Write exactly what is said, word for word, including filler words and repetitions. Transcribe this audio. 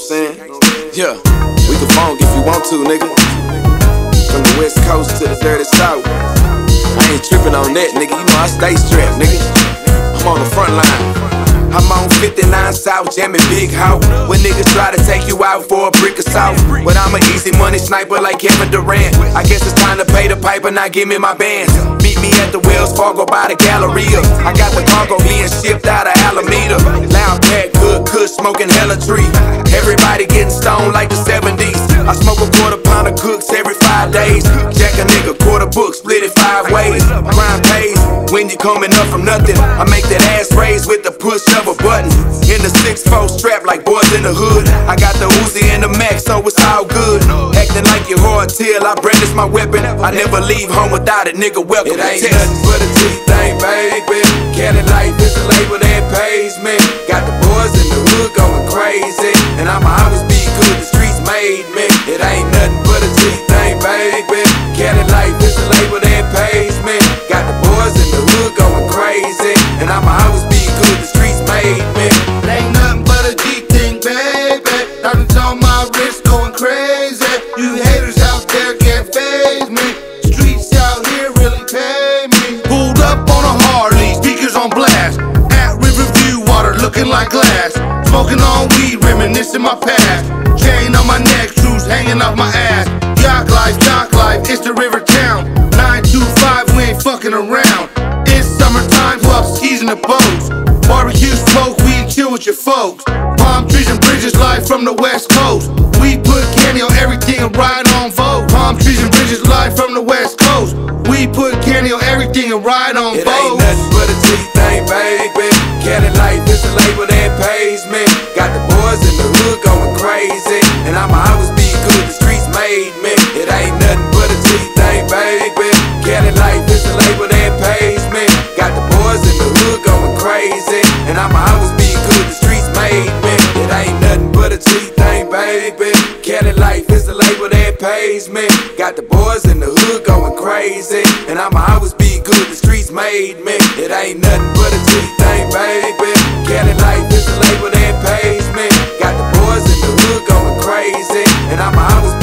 saying? Yeah, we can funk if you want to, nigga. From the west coast to the dirty south. I ain't tripping on that, nigga. You know I stay strapped, nigga. I'm on the front line. I'm on fifty-nine South, jamming big house. When niggas try to take you out for a brick of salt, but I'm an easy money sniper like Kevin Durant. I guess it's time to pay the piper, now give me my bands. Meet me at the Wells Fargo by the Galleria. I got the cargo being shipped out of Alameda. Loud pack, good kush, smoking hella tree. Everybody getting stoned like the seventies. I smoke a quarter pound of cooks every five days. Jack a nigga, quarter book, split it five ways. Crime pays when you coming up from nothing. I make that ass raise with the push of a button. In the six four strap like boys in the hood. I got the Uzi and the Max, so it's all good. Acting like you're hard till I brandish my weapon. I never leave home without it, nigga. Welcome. It ain't nothing but a G-thing, baby. Cali life is a label that pays me. Got the boys in the hood going crazy, and I'ma always be good. The streets made me. It ain't nothing but a G-thing, baby. Cali life is a label that pays me. Got the boys in the hood going crazy, and I'ma always be good. The streets made me. It ain't nothing but a G-thing, baby. Diamonds on my wrist going crazy. You haters out there can't faze me. Streets out here really pay me. Pulled up on a Harley, speakers on blast. At Riverview, water looking like glass. Smoking on weed, reminiscing my past. Chain on my neck, shoes hanging off my ass. Yacht life, dock life, it's the river town. nine two five, we ain't fucking around. It's summertime, club skis and the boats. Barbecue, smoke, weed, chill with your folks. Palm trees and bridges, live from the west coast. We put candy on everything and ride on Vogue. Palm trees and bridges, live from the west coast. We put candy on everything and ride on Vogue. It ain't nothing but a G-thing, baby. Cali life is a label that pays me. Got the boys in the hood going crazy, and I'ma always be good. The streets made me. It ain't nothing but a G-thing, baby. Cali life is a label that pays me. Got the boys in the hood going crazy, and I'ma always be good. The streets made me. It ain't nothing but a G-thing, baby. Cali life is the label that pays me. Got the boys in the hood going crazy, and I'ma always be good. The streets made me. It ain't nothing but a G-thing, baby. Cali life is the label that pays me. Got the boys in the hood going crazy, and I'ma always